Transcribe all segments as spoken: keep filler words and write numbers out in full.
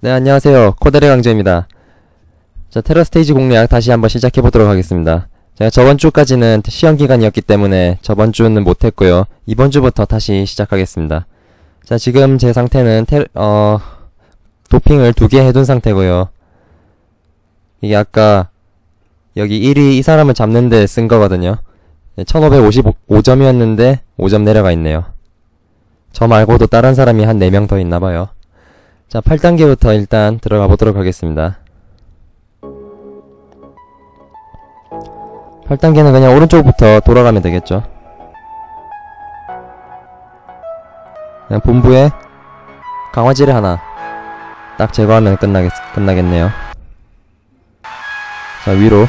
네, 안녕하세요. 코데레 강제입니다. 자, 테러 스테이지 공략 다시 한번 시작해보도록 하겠습니다. 제가 저번 주까지는 시험 기간이었기 때문에 저번 주는 못했고요. 이번 주부터 다시 시작하겠습니다. 자, 지금 제 상태는 테, 어, 도핑을 두 개 해둔 상태고요. 이게 아까 여기 일 위 이 사람을 잡는데 쓴 거거든요. 천오백오십오 점이었는데 오 점 내려가 있네요. 저 말고도 다른 사람이 한 네 명 더 있나봐요. 자, 팔 단계부터 일단 들어가 보도록 하겠습니다. 팔 단계는 그냥 오른쪽부터 돌아가면 되겠죠. 그냥 본부에 강화지를 하나 딱 제거하면 끝나겠, 끝나겠네요. 자, 위로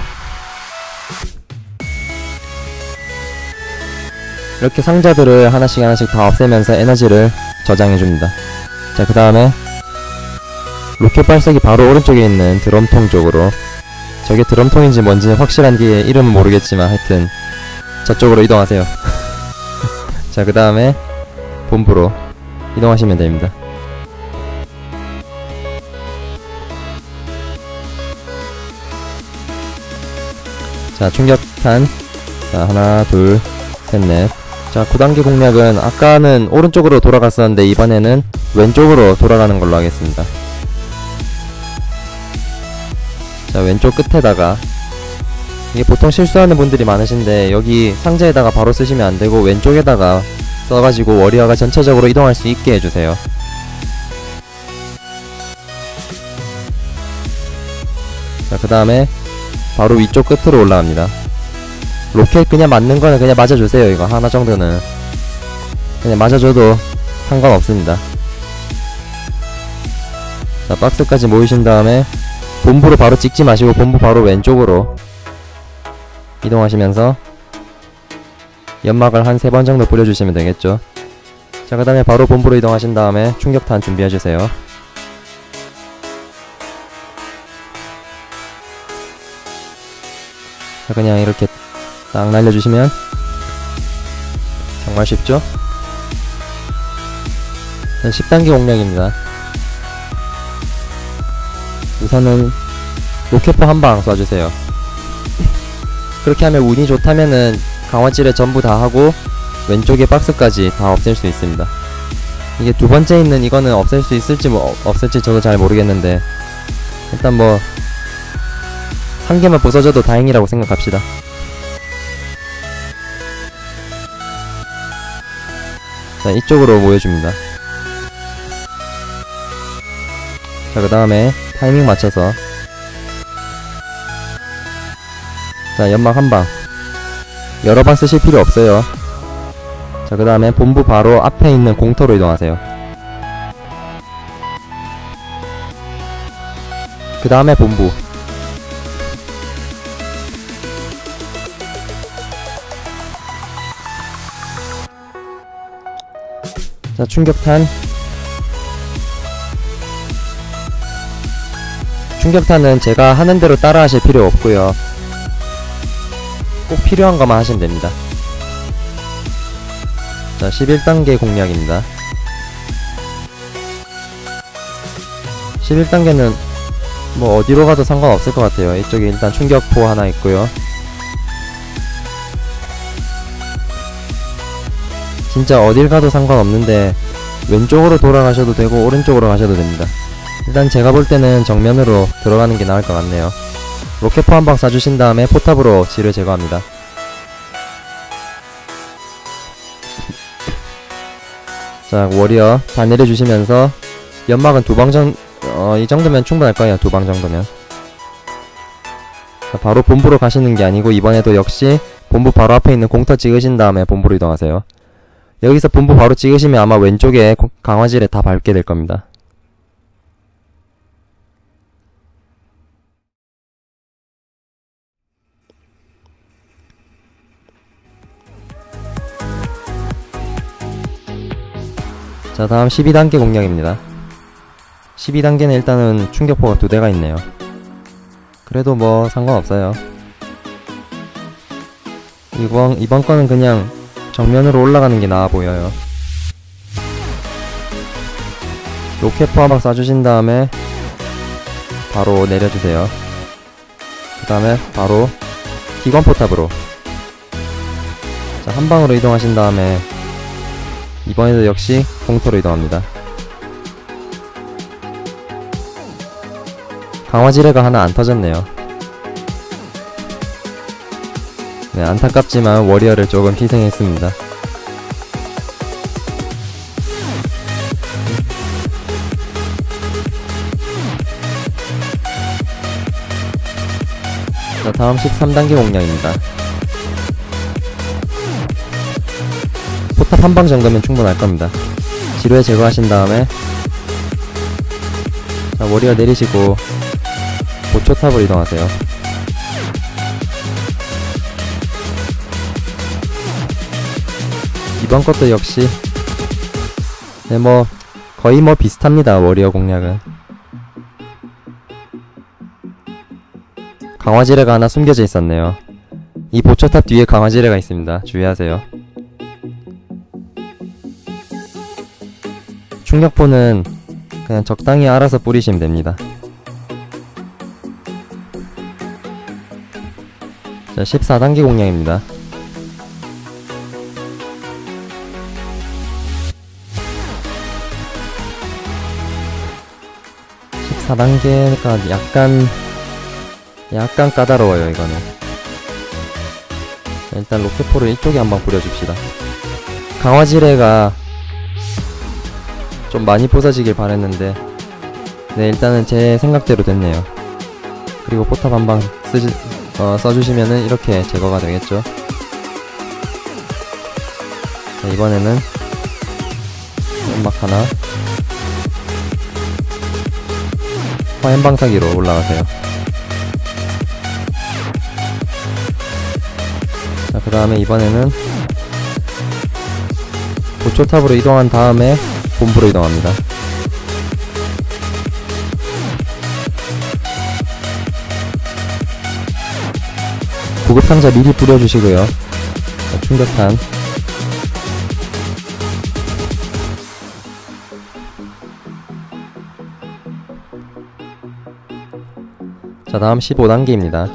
이렇게 상자들을 하나씩 하나씩 다 없애면서 에너지를 저장해줍니다. 자, 그 다음에 로켓 발사기 바로 오른쪽에 있는 드럼통 쪽으로, 저게 드럼통인지 뭔지 확실한 게 이름은 모르겠지만 하여튼 저쪽으로 이동하세요. 자, 그 다음에 본부로 이동하시면 됩니다. 자, 충격탄. 자, 하나, 둘, 셋, 넷. 자, 구 단계 공략은 아까는 오른쪽으로 돌아갔었는데 이번에는 왼쪽으로 돌아가는 걸로 하겠습니다. 자, 왼쪽 끝에다가, 이게 보통 실수하는 분들이 많으신데 여기 상자에다가 바로 쓰시면 안되고 왼쪽에다가 써가지고 워리어가 전체적으로 이동할 수 있게 해주세요. 자, 그 다음에 바로 위쪽 끝으로 올라갑니다. 로켓 그냥 맞는 거는 그냥 맞아주세요. 이거 하나 정도는 그냥 맞아줘도 상관없습니다. 자, 박스까지 모이신 다음에 본부로 바로 찍지 마시고 본부 바로 왼쪽으로 이동하시면서 연막을 한 세 번 정도 뿌려주시면 되겠죠. 자, 그 다음에 바로 본부로 이동하신 다음에 충격탄 준비해주세요. 자, 그냥 이렇게 딱 날려주시면 정말 쉽죠? 자, 십 단계 공략입니다. 우선은 로켓포 한 방 쏴주세요. 그렇게 하면 운이 좋다면은 강화질에 전부 다 하고 왼쪽에 박스까지 다 없앨 수 있습니다. 이게 두 번째 있는 이거는 없앨 수 있을지 뭐 없을지 저도 잘 모르겠는데 일단 뭐 한 개만 부서져도 다행이라고 생각합시다. 자, 이쪽으로 모여줍니다. 자, 그 다음에 타이밍 맞춰서 자, 연막 한 방 여러 방 쓰실 필요 없어요. 자, 그 다음에 본부 바로 앞에 있는 공터로 이동하세요. 그 다음에 본부. 자, 충격탄. 충격탄은 제가 하는 대로 따라 하실 필요 없고요. 꼭 필요한 것만 하시면 됩니다. 자, 십일 단계 공략입니다. 십일 단계는 뭐 어디로 가도 상관없을 것 같아요. 이쪽에 일단 충격포 하나 있고요. 진짜 어딜 가도 상관없는데 왼쪽으로 돌아가셔도 되고 오른쪽으로 가셔도 됩니다. 일단 제가 볼 때는 정면으로 들어가는 게 나을 것 같네요. 로켓포 한 방 쏴주신 다음에 포탑으로 지를 제거합니다. 자, 워리어 다 내려주시면서 연막은 두 방 정, 어, 이 정도면 충분할 거예요. 두 방 정도면. 자, 바로 본부로 가시는 게 아니고 이번에도 역시 본부 바로 앞에 있는 공터 찍으신 다음에 본부로 이동하세요. 여기서 본부 바로 찍으시면 아마 왼쪽에 강화질에 다 밟게 될 겁니다. 자, 다음 십이 단계 공략입니다. 십이 단계는 일단은 충격포가 두 대가 있네요. 그래도 뭐 상관없어요. 이번, 이번 거는 그냥 정면으로 올라가는 게 나아 보여요. 로켓포 한 방 쏴주신 다음에 바로 내려주세요. 그 다음에 바로 기관 포탑으로, 자, 한 방으로 이동하신 다음에 이번에도 역시 공터로 이동합니다. 강화지뢰가 하나 안 터졌네요. 네, 안타깝지만 워리어를 조금 희생했습니다. 자, 다음 십삼 단계 공략입니다. 포탑 한 방 정도면 충분할 겁니다. 지뢰 제거하신 다음에, 자, 워리어 내리시고 보초탑으로 이동하세요. 이번 것도 역시 네, 뭐 거의 뭐 비슷합니다. 워리어 공략은 강화지뢰가 하나 숨겨져 있었네요. 이 보초탑 뒤에 강화지뢰가 있습니다. 주의하세요. 충격포는 그냥 적당히 알아서 뿌리시면 됩니다. 자, 십사 단계 공략입니다. 십사 단계가 약간 약간 까다로워요. 이거는 자, 일단 로켓포를 이쪽에 한번 뿌려줍시다. 강화지뢰가 좀 많이 부서지길 바랬는데, 네, 일단은 제 생각대로 됐네요. 그리고 포탑 한방 쓰지 어, 써주시면은 이렇게 제거가 되겠죠. 자, 이번에는 연막 하나, 화염방사기로 올라가세요. 자, 그 다음에 이번에는 보초탑으로 이동한 다음에 본부로 이동합니다. 구급상자 미리 뿌려주시고요. 자, 충격탄, 자, 다음 십오 단계입니다.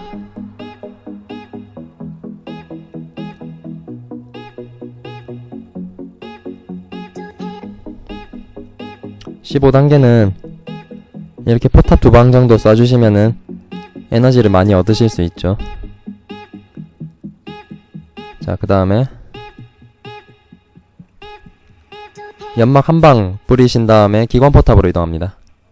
십오 단계는 이렇게 포탑 두 방 정도 쏴주시면은 에너지를 많이 얻으실 수 있죠. 자, 그 다음에 연막 한 방 뿌리신 다음에 기관 포탑으로 이동합니다.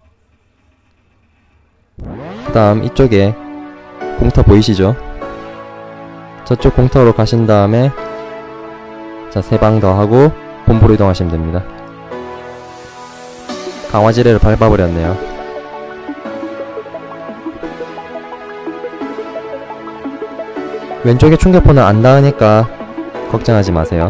그 다음 이쪽에 공터 보이시죠? 저쪽 공터로 가신 다음에 자, 세 방 더 하고 본부로 이동하시면 됩니다. 강화지뢰를 밟아버렸네요. 왼쪽에 충격포는 안 닿으니까 걱정하지 마세요.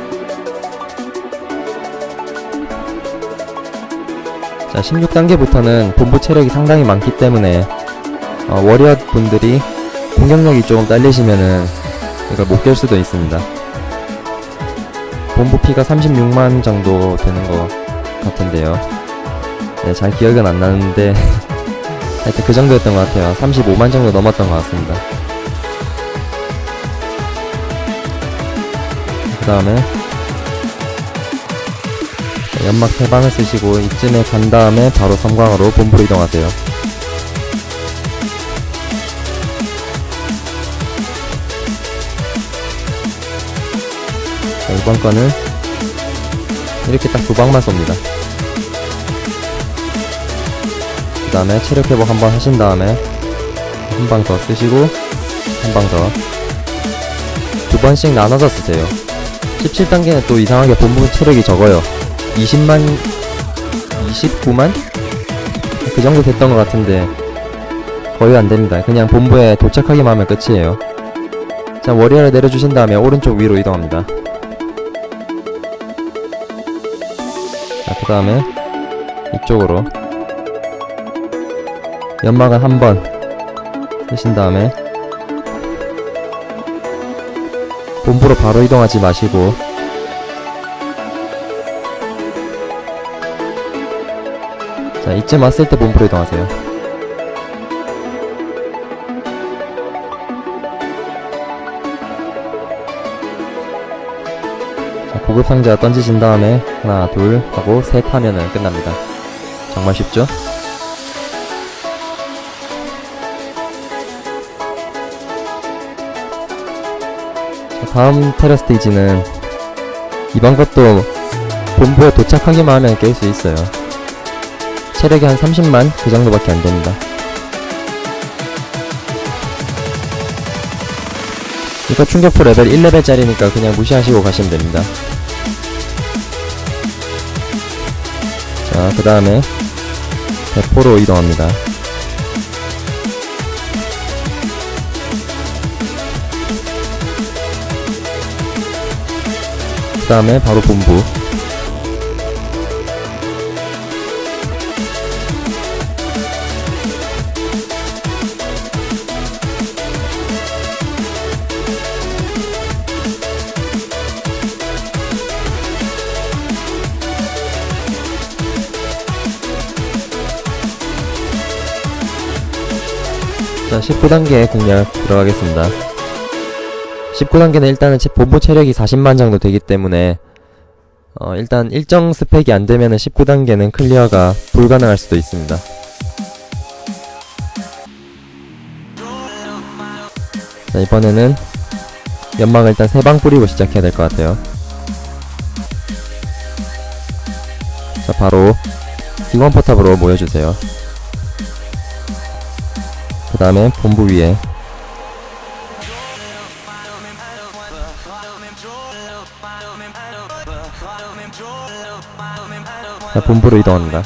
자, 십육 단계부터는 본부 체력이 상당히 많기 때문에 어, 워리어 분들이 공격력이 조금 딸리시면은 이걸 못 깰 수도 있습니다. 본부 피가 삼십육만 정도 되는 것 같은데요. 네, 잘 기억은 안 나는데 하여튼 그 정도였던 것 같아요. 삼십오만 정도 넘었던 것 같습니다. 그 다음에 연막 세 방을 쓰시고 이쯤에 간 다음에 바로 섬광으로 본부로 이동하세요. 자, 이번 거는 이렇게 딱 두 방만 쏩니다. 그 다음에 체력 회복 한번 하신 다음에 한 방 더 쓰시고 한 방 더 두 번씩 나눠서 쓰세요. 십칠 단계는 또 이상하게 본부 체력이 적어요. 이십만 이십구만? 그 정도 됐던 것 같은데 거의 안됩니다. 그냥 본부에 도착하기만 하면 끝이에요. 자, 워리어를 내려주신 다음에 오른쪽 위로 이동합니다. 자, 그 다음에 이쪽으로 연막을 한번 쓰신 다음에 본부로 바로 이동하지 마시고 자, 이쯤 왔을 때 본부로 이동하세요. 고급 상자 던지신 다음에 하나 둘 하고 셋 하면은 끝납니다. 정말 쉽죠? 자, 다음 테러 스테이지는 이번 것도 본부에 도착하기만 하면 깰 수 있어요. 체력이 한 삼십만 그 정도밖에 안 됩니다. 이거 충격포 레벨 일 레벨짜리니까 그냥 무시하시고 가시면 됩니다. 자, 그 다음에 대포로 이동합니다. 그 다음에 바로 본부. 자, 십구 단계 공략 들어가겠습니다. 십구 단계는 일단은 제 본부 체력이 사십만 정도 되기 때문에 어, 일단 일정 스펙이 안되면은 십구 단계는 클리어가 불가능할 수도 있습니다. 자, 이번에는 연막을 일단 세 방 뿌리고 시작해야 될 것 같아요. 자, 바로 기관 포탑으로 모여주세요. 그 다음에 본부 위에 자, 본부로 이동합니다.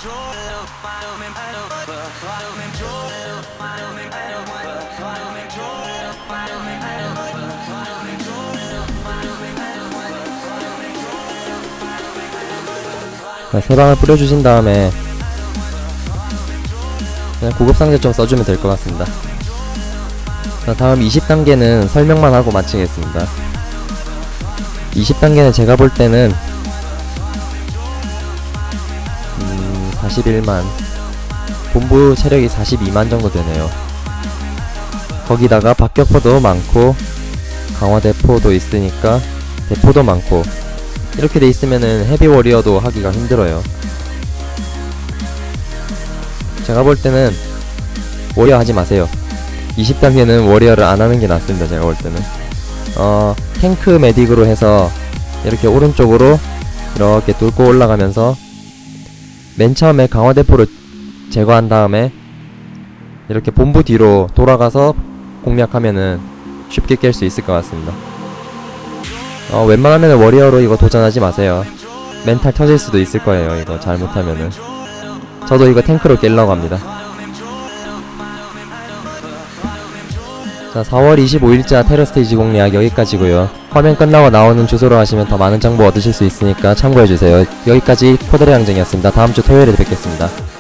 자, 세 방을 뿌려주신 다음에 그냥 고급상자 좀 써주면 될 것 같습니다. 자, 다음 이십 단계는 설명만 하고 마치겠습니다. 이십 단계는 제가 볼 때는 음, 사십일만, 본부 체력이 사십이만 정도 되네요. 거기다가 박격포도 많고 강화대포도 있으니까 대포도 많고 이렇게 돼 있으면은 헤비 워리어도 하기가 힘들어요. 제가 볼 때는 워리어 하지 마세요. 이십 단계는 워리어를 안 하는 게 낫습니다. 제가 볼 때는 어, 탱크 메딕으로 해서 이렇게 오른쪽으로 이렇게 뚫고 올라가면서 맨 처음에 강화대포를 제거한 다음에 이렇게 본부 뒤로 돌아가서 공략하면은 쉽게 깰 수 있을 것 같습니다. 어, 웬만하면 워리어로 이거 도전하지 마세요. 멘탈 터질 수도 있을 거예요. 이거 잘못하면은. 저도 이거 탱크로 깰려고 합니다. 자, 사월 이십오일자 테러 스테이지 공략 여기까지고요. 화면 끝나고 나오는 주소로 하시면 더 많은 정보 얻으실 수 있으니까 참고해주세요. 여기까지 포드레 양정이었습니다. 다음주 토요일에 뵙겠습니다.